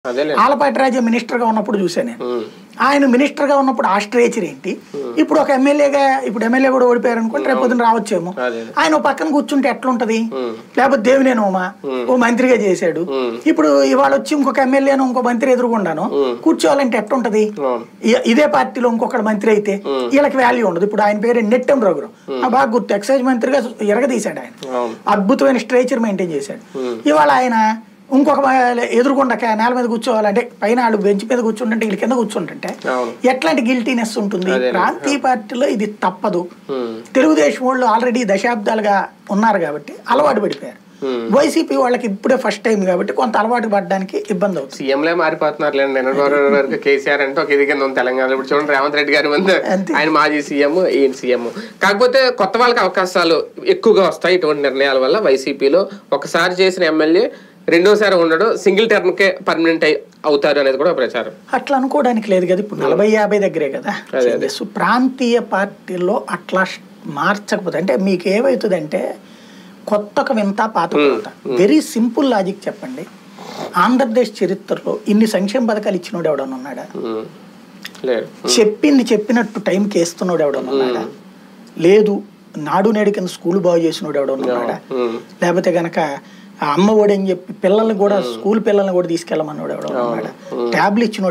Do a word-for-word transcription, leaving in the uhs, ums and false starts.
ఆలపాటి రాజా minister గా ఉన్నప్పుడు చూసాను నేను. ఆయన మినిస్టర్ గా ఉన్నప్పుడు ఆ స్ట్రేచర్ ఏంటి, ఇప్పుడు ఒక ఎమ్మెల్యేగా ఇప్పుడు ఎమ్మెల్యే కూడా ఓడిపోయారు అనుకోండి, రేపు పొద్దున రావచ్చేమో. ఆయన పక్కన కూర్చుంటే ఎట్లుంటది, లేకపోతే దేవినేని ఉమా ఓ మంత్రిగా చేశాడు, ఇప్పుడు ఇవాళ వచ్చి ఇంకొక ఎమ్మెల్యేను ఇంకో మంత్రి ఎదురుకుండాను కూర్చోవాలంటే ఎట్లుంటది. ఇదే పార్టీలో ఇంకొకటి మంత్రి అయితే వీళ్ళకి వాల్యూ ఉండదు. ఇప్పుడు ఆయన పేరు నెట్టెం రఘురాం, బాగా గుర్తు, ఎక్సైజ్ మంత్రిగా ఎరగదీశాడు ఆయన, అద్భుతమైన స్ట్రేచర్ మెయింటైన్ చేశాడు. ఇవాళ ఆయన ఇంకొక ఎదురుకుండా నేల మీద కూర్చోవాలంటే పైన వాళ్ళు బెంచ్ మీద కూర్చుంటే వీళ్ళ కింద కూర్చుంటుంటే ఎట్లాంటి గిల్టీనెస్ ఉంటుంది. ప్రాంతీయ పార్టీలో ఇది తప్పదు. తెలుగుదేశం వాళ్ళు ఆల్రెడీ దశాబ్దాలుగా ఉన్నారు కాబట్టి అలవాటు పడిపోయారు. వైసీపీ వాళ్ళకి ఇప్పుడే ఫస్ట్ టైం కాబట్టి కొంత అలవాటు పడడానికి ఇబ్బంది అవుతుంది. సీఎంలే మారిపోతున్నారు. కేసీఆర్ అంటే ఒక ఇది కింద ఉంది తెలంగాణ. ఇప్పుడు చూడండి రేవంత్ రెడ్డి గారి ముందు ఆయన మాజీ సీఎం, ఈయన సీఎం. కాకపోతే కొత్త వాళ్ళకి అవకాశాలు ఎక్కువగా వస్తాయి ఇటువంటి నిర్ణయాల వల్ల. వైసీపీలో ఒకసారి చేసిన ఎమ్మెల్యే రెండోసారి ఉండడు, సింగిల్ టర్మ్ కే పర్మనెంట్ అవుతారు అనేది కూడా ప్రచారం. అట్లా అనుకోవడానికి లేదు కదా, ఇప్పుడు నలభై యాభై దగ్గరే కదా. ప్రాంతీయ పార్టీల్లో అట్లా మార్చకపోతే అంటే మీకు ఏమవుతుందంటే కొత్త వింత పాత కొత్త. వెరీ సింపుల్ లాజిక్ చెప్పండి, ఆంధ్రప్రదేశ్ చరిత్రలో ఇన్ని సంక్షేమ పథకాలు ఇచ్చినోడు ఎవడన్నా ఉన్నాడా? చెప్పింది చెప్పినట్టు టైంకి వేస్తున్నాడు ఎవడన్నా ఉన్నాడా? లేదు. నాడు నేడు కింద స్కూల్ బాగు చేసినోడు ఎవడన్నా ఉన్నాడా? లేకపోతే గనక అమ్మ ఒడి అని చెప్పి పిల్లల్ని కూడా స్కూల్ పిల్లల్ని కూడా తీసుకెళ్ళమన్నాడు ఎవడన్నా ఉన్నాడా? ట్యాబ్లు ఇచ్చిన